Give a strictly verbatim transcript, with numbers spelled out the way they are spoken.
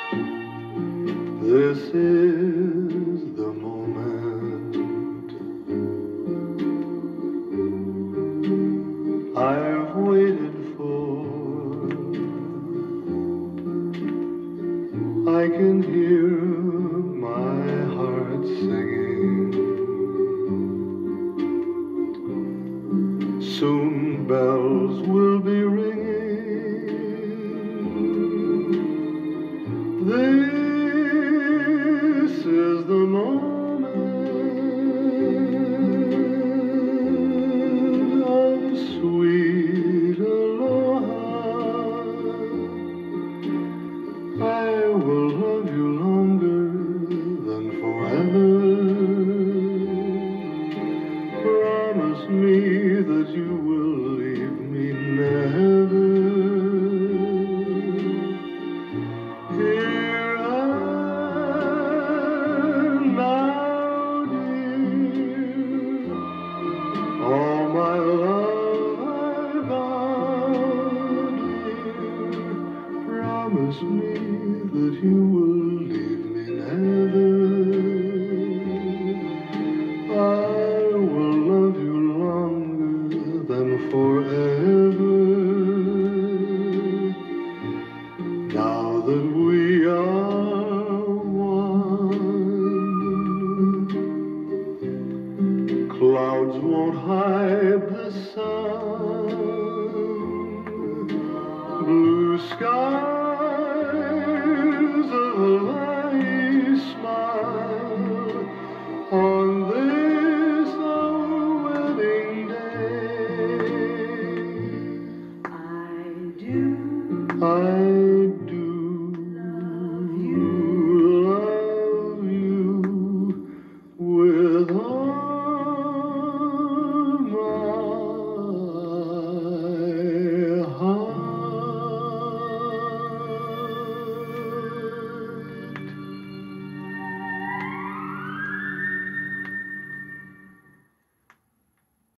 This is the moment I've waited for. I can hear my heart singing. Soon bells will be ringing. This is the moment of sweet aloha. I will love you longer than forever. Promise me that you will leave me never. Here and now, dear, all my love I vow, dear. Promise me that you will leave me never. I will love you longer than forever. Now that we are one, clouds won't hide the sun. Blue skies, a light smile on this our wedding day. I do. I